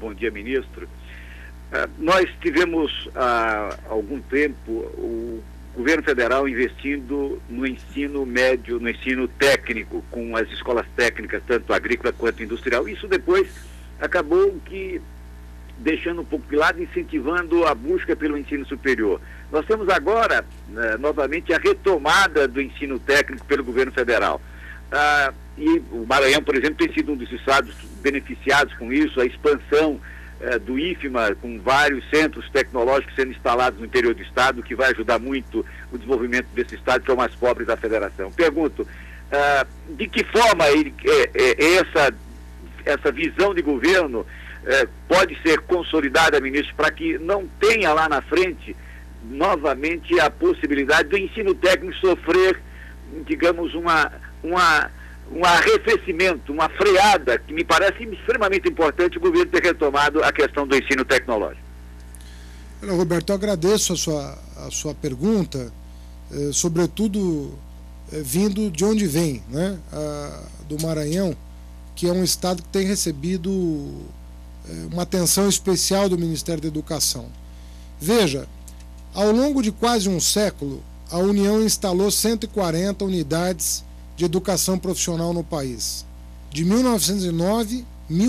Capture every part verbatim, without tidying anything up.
bom dia, ministro. Uh, nós tivemos há algum tempo o governo federal investindo no ensino médio, no ensino técnico, com as escolas técnicas, tanto agrícola quanto industrial. Isso depois acabou que deixando um pouco de lado, incentivando a busca pelo ensino superior. Nós temos agora, uh, novamente, a retomada do ensino técnico pelo governo federal. Uh, e o Maranhão, por exemplo, tem sido um dos estados beneficiados com isso, a expansão uh, do IFMA, com vários centros tecnológicos sendo instalados no interior do estado, que vai ajudar muito o desenvolvimento desse estado, que é o mais pobre da federação. Pergunto, uh, de que forma ele, é, é, essa, essa visão de governo uh, pode ser consolidada, ministro, para que não tenha lá na frente, novamente, a possibilidade do ensino técnico sofrer, digamos, uma... uma um arrefecimento, uma freada, que me parece extremamente importante o governo ter retomado a questão do ensino tecnológico. Olha, Roberto, eu agradeço a sua, a sua pergunta, eh, sobretudo eh, vindo de onde vem, né, a, do Maranhão, que é um estado que tem recebido eh, uma atenção especial do Ministério da Educação. Veja, ao longo de quase um século, a União instalou cento e quarenta unidades de educação profissional no país, de mil novecentos e nove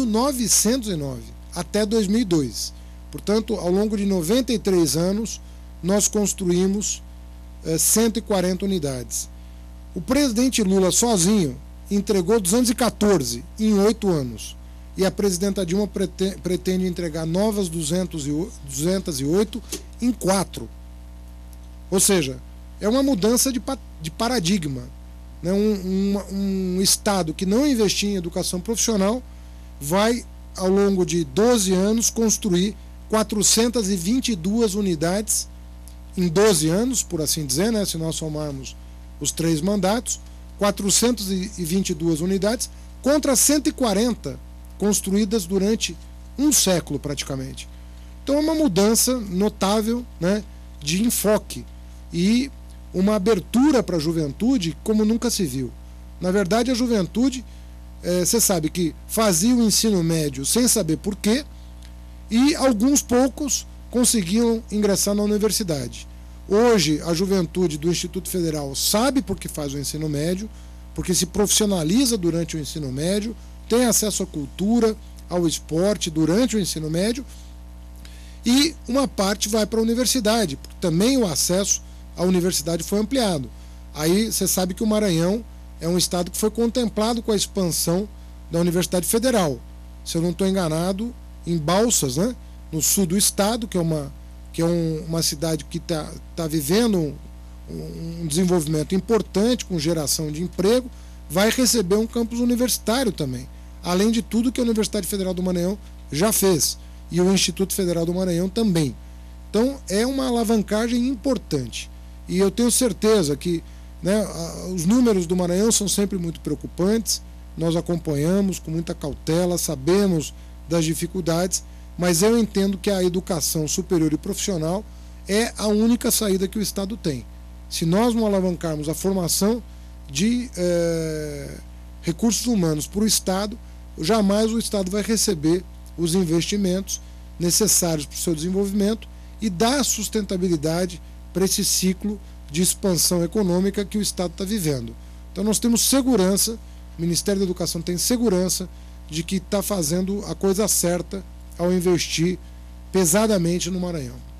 até dois mil e dois. Portanto, ao longo de noventa e três anos, nós construímos eh, cento e quarenta unidades. O presidente Lula sozinho entregou duzentos e quatorze em oito anos, e a presidenta Dilma pretende, pretende entregar novas duzentas e oito em quatro. Ou seja, é uma mudança de, de paradigma. Um, um, um estado que não investia em educação profissional vai, ao longo de doze anos, construir quatrocentas e vinte e duas unidades em doze anos, por assim dizer, né, se nós somarmos os três mandatos, quatrocentas e vinte e duas unidades contra cento e quarenta construídas durante um século praticamente. Então é uma mudança notável, né, de enfoque e uma abertura para a juventude como nunca se viu. Na verdade, a juventude, você é, sabe que fazia o ensino médio sem saber por quê, e alguns poucos conseguiam ingressar na universidade. Hoje, a juventude do Instituto Federal sabe por que faz o ensino médio, porque se profissionaliza durante o ensino médio, tem acesso à cultura, ao esporte durante o ensino médio, e uma parte vai para a universidade, porque também o acesso a universidade foi ampliado. Aí você sabe que o Maranhão é um estado que foi contemplado com a expansão da Universidade Federal. Se eu não estou enganado, em Balsas, né, no sul do estado, que é uma, que é um, uma cidade que está tá vivendo um, um desenvolvimento importante, com geração de emprego, vai receber um campus universitário também, além de tudo que a Universidade Federal do Maranhão já fez, e o Instituto Federal do Maranhão também. Então é uma alavancagem importante. E eu tenho certeza que, né, os números do Maranhão são sempre muito preocupantes, nós acompanhamos com muita cautela, sabemos das dificuldades, mas eu entendo que a educação superior e profissional é a única saída que o Estado tem. Se nós não alavancarmos a formação de eh, recursos humanos para o Estado, jamais o Estado vai receber os investimentos necessários para o seu desenvolvimento e dar sustentabilidade para esse ciclo de expansão econômica que o Estado está vivendo. Então nós temos segurança, o Ministério da Educação tem segurança de que está fazendo a coisa certa ao investir pesadamente no Maranhão.